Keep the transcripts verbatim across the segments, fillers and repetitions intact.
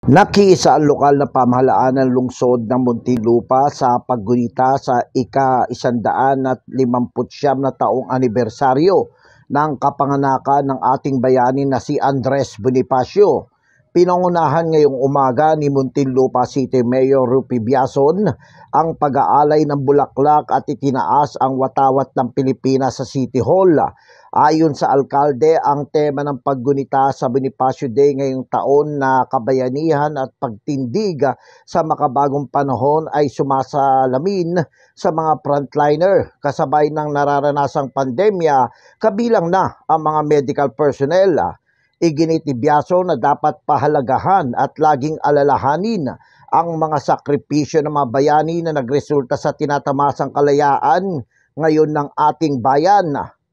Nakiisa ang lokal na pamahalaan ng lungsod ng Muntinlupa sa paggunita sa ika-isandaan at limamput siyam na taong anibersaryo ng kapanganakan ng ating bayani na si Andres Bonifacio. Pinangunahan ngayong umaga ni Muntinlupa City Mayor Rupi Biazon ang pag-aalay ng bulaklak at itinaas ang watawat ng Pilipinas sa City Hall. Ayon sa alkalde, ang tema ng paggunita sa Bonifacio Day ngayong taon na kabayanihan at pagtindig sa makabagong panahon ay sumasalamin sa mga frontliner kasabay ng nararanasang pandemya, kabilang na ang mga medical personnel. Iginit ni Biazon na dapat pahalagahan at laging alalahanin ang mga sakripisyo ng mga bayani na nagresulta sa tinatamasang kalayaan ngayon ng ating bayan.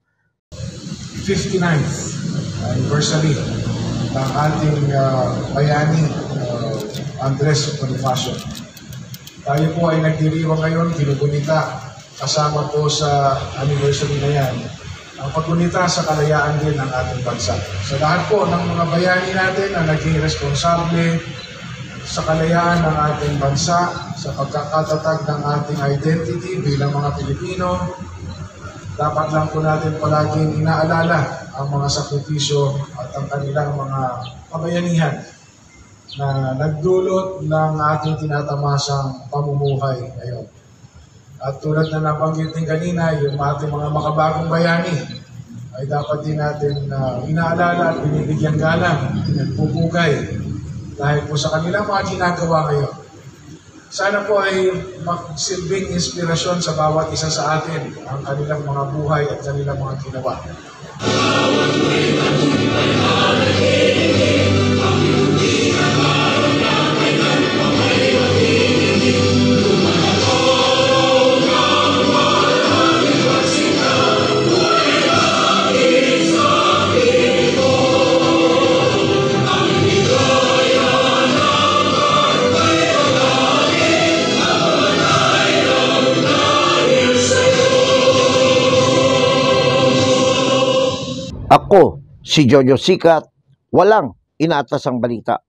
fifty-ninth anniversary ng ating uh, bayani uh, Andres Bonifacio. Tayo po ay nagdiriwang ngayon, ginugunita kasama po sa anniversary na yan ang paggunita sa kalayaan din ng ating bansa. Sa lahat po ng mga bayani natin na naging responsable sa kalayaan ng ating bansa, sa pagkakatatag ng ating identity bilang mga Pilipino, dapat lang po natin palaging inaalala ang mga sakripisyo at ang kanilang mga kabayanihan na nagdulot ng ating tinatamasang pamumuhay ngayon. At tulad na nabanggit din kanina, yung ating mga makabagong bayani ay dapat din natin uh, inaalala at binibigyan galang, nagpupugay dahil po sa kanilang mga ginagawa ngayon. Sana po ay magsilbing inspirasyon sa bawat isa sa atin ang kanilang mga buhay at kanilang mga ginawa. Ako, si Jojo Sikat, walang inaatasang balita.